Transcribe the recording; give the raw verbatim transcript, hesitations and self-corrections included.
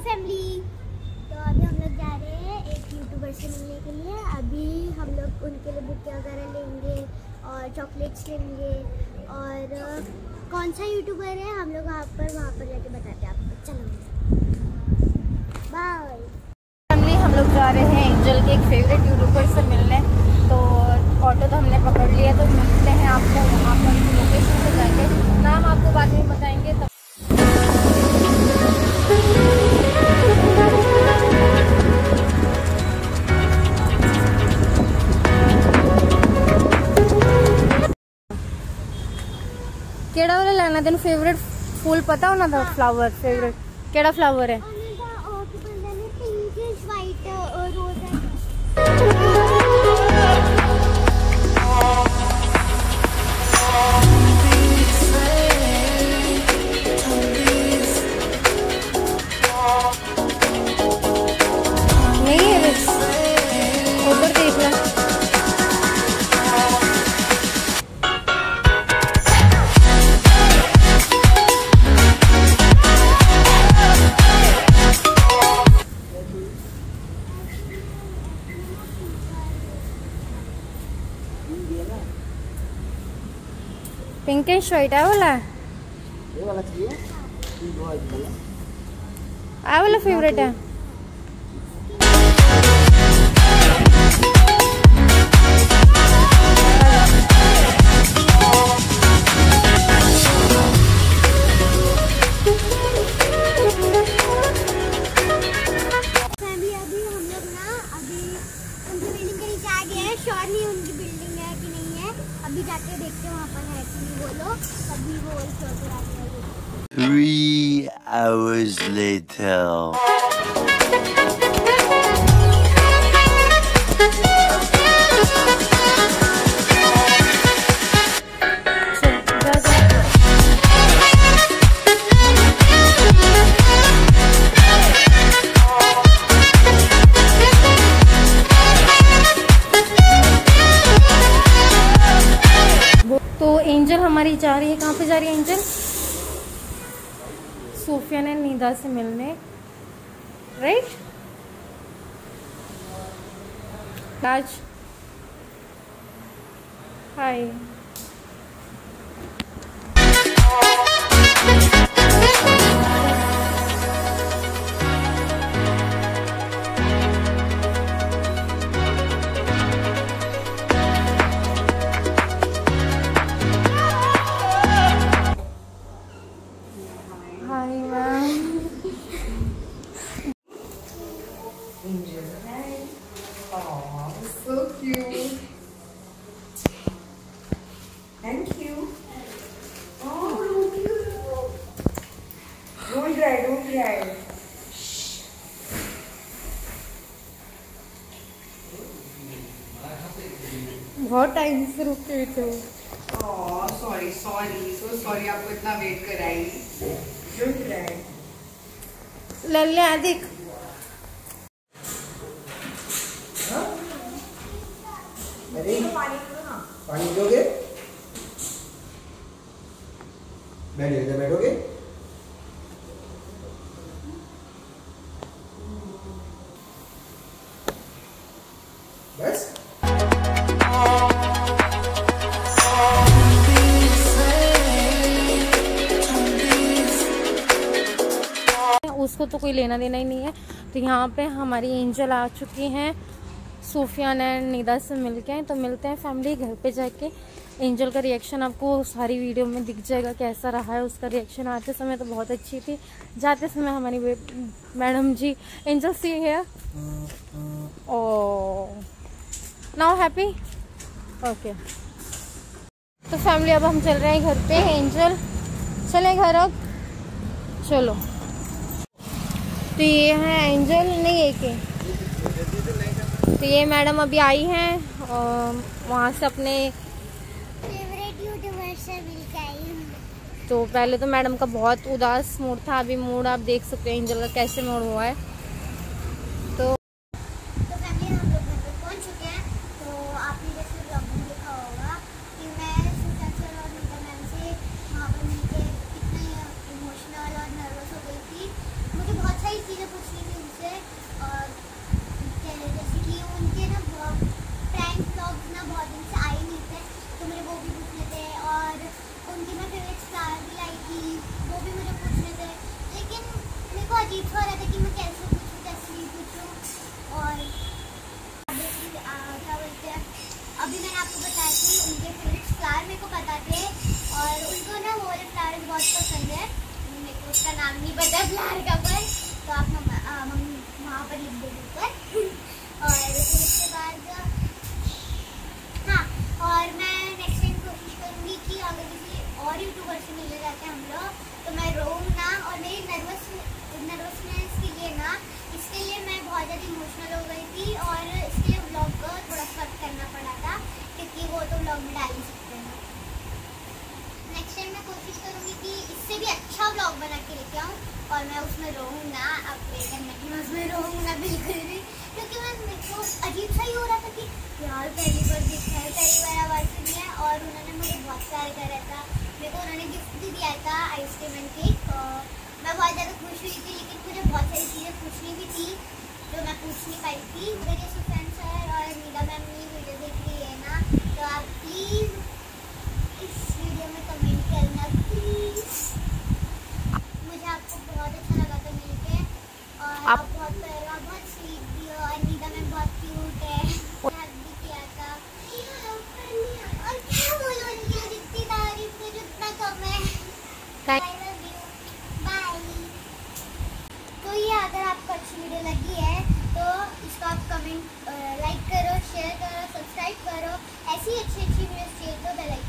Family. तो अभी हम लोग जा रहे हैं एक यूट्यूबर से मिलने के लिए। अभी हम लोग उनके लिए बुके वगैरह लेंगे और चॉकलेट्स लेंगे और कौन सा यूट्यूबर है हम लोग वहाँ पर वहाँ पर जाके बताते हैं आपको। चलो बाय फैमिली। हम लोग जा रहे हैं एंजल के एक फेवरेट यूट्यूबर से मिलने। तो ऑटो तो हमने पकड़ लिया, तो मिलते हैं आपको वहाँ पर लोकेशन पे जाके। नाम आपको बाद में बताएंगे। तब केड़ा वाला लेना तेन फेवरेट फूल पता होना था? फ्लावर फेवरेट केड़ा फ्लावर है? नहीं है उधर देख लो। पिंक एंड व्हाइट है वाला, ये वाला चाहिए? पिंक व्हाइट वाला आ वाला फेवरेट है। फैमिली अभी हम लोग ना अभी उनकी बिल्डिंग के नीचे आ गए हैं। श्योर नहीं उनकी बिल्डिंग है कि नहीं है, अभी जाके देखते हैं वहाँ पर है कि नहीं वो लोग। अभी वो श्योर करा रहे हैं। Three hours later. तो एंजल हमारी जा रही है, कहाँ पे जा रही है एंजल? सोफिया ने नीदा से मिलने, right? Raj hi. Oh, so cute. Thank you. Oh, beautiful. Don't cry, don't cry. बहुत टाइम से रुके थे। Oh, sorry, sorry, so sorry आपको इतना वेट कराई। Don't cry. लल्ले आ देख। अरे पानी दोगे? बैठिए, इधर बैठोगे? बस? उसको तो कोई लेना देना ही नहीं है। तो यहाँ पे हमारी एंजल आ चुकी हैं सोफियान एंड निदा से मिलके। तो मिलते हैं फैमिली घर पे जाके। एंजल का रिएक्शन आपको सारी वीडियो में दिख जाएगा कैसा रहा है उसका रिएक्शन। आते समय तो बहुत अच्छी थी, जाते समय हमारी मैडम जी एंजल सी है ओ नाउ हैप्पी ओके। तो फैमिली अब हम चल रहे हैं घर पे। एंजल चले घर अब, चलो। तो ये है एंजल, नहीं एक है। तो ये मैडम अभी आई हैं वहाँ से अपने फेवरेट यूट्यूबर से मिलके आई हूँ। तो पहले तो मैडम का बहुत उदास मूड था, अभी मूड आप देख सकते हैं एंजल का कैसे मूड हुआ है। तो तो फैमिली हम लोग घर पे पहुँच चुके हैं। तो आपने जैसे ब्लॉग में देखा होगा कि मैं सुचा सर और नीता मैम से वहाँ पर मिलके कितने इमोशनल और नर्वस हो गई थी। मुझे बहुत सारी चीज़ें ऊपर लिख दो ऊपर। और फिर उसके बाद हाँ, और मैं नेक्स्ट टाइम कोशिश करूँगी कि अगर किसी और यूट्यूबर से मिलने जाते हैं हम लोग तो मैं रोऊँ ना, और मेरी नर्वस नर्वसनेस के लिए ना, इसके लिए मैं बहुत ज़्यादा इमोशनल हो गई थी और इसके लिए व्लॉग को थोड़ा कट करना पड़ा था, क्योंकि वो तो व्लॉग में डाल ही सकते हैं। नेक्स्ट टाइम मैं कोशिश करूँगी कि इससे भी अच्छा व्लॉग बना के लेके आऊँ और मैं उसमें रोऊँ ना। अब पे करने की मैं उसमें रोऊँ ना बिल्कुल भी, क्योंकि मैं मेरे को अजीब सा ही हो रहा था कि यार पहली बार देखा है, पहली बार आवाज़ सुनी है। और उन्होंने मुझे बहुत प्यार करा था, मेरे को उन्होंने गिफ्ट भी दिया था आइसक्रीम एंड केक। मैं बहुत ज़्यादा खुश हुई थी, लेकिन मुझे बहुत सारी चीज़ें पूछनी भी थी जो मैं पूछ नहीं पाई थी। अगर ये सुफैन सर और नीला मैम ये वीडियो देख रही है ना, तो आप प्लीज़ इस वीडियो में कमेंट करना प्लीज़। मुझे आपको बहुत अच्छा लगा था मिलके, और आप बहुत प्यारा, बहुत स्वीट भी हो, और नीला मैम बहुत क्यूट है, हेल्प भी किया था। और क्या बोलूं, उनकी जितनी तारीफ करूं उतना कम है। I love you. Bye. तो ये अगर आपको अच्छी वीडियो लगी है तो इसको आप कमेंट, लाइक करो, शेयर करो, सब्सक्राइब करो। ऐसी अच्छी अच्छी वीडियोस चाहिए तो बेल आइकन